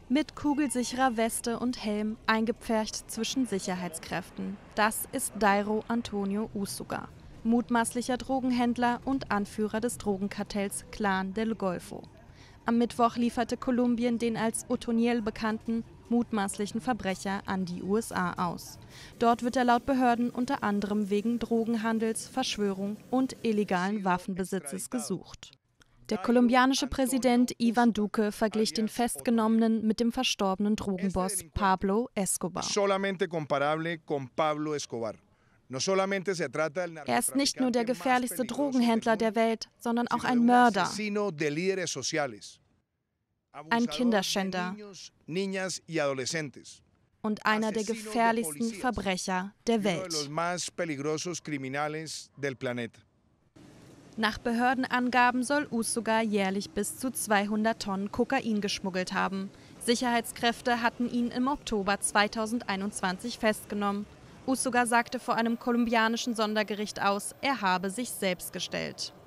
Mit kugelsicherer Weste und Helm eingepfercht zwischen Sicherheitskräften. Das ist Dairo Antonio Usuga, mutmaßlicher Drogenhändler und Anführer des Drogenkartells Clan del Golfo. Am Mittwoch lieferte Kolumbien den als Otoniel bekannten mutmaßlichen Verbrecher an die USA aus. Dort wird er laut Behörden unter anderem wegen Drogenhandels, Verschwörung und illegalen Waffenbesitzes gesucht. Der kolumbianische Präsident Iván Duque verglich den Festgenommenen mit dem verstorbenen Drogenboss Pablo Escobar. Er ist nicht nur der gefährlichste Drogenhändler der Welt, sondern auch ein Mörder, ein Kinderschänder und einer der gefährlichsten Verbrecher der Welt. Nach Behördenangaben soll Usuga jährlich bis zu 200 Tonnen Kokain geschmuggelt haben. Sicherheitskräfte hatten ihn im Oktober 2021 festgenommen. Usuga sagte vor einem kolumbianischen Sondergericht aus, er habe sich selbst gestellt.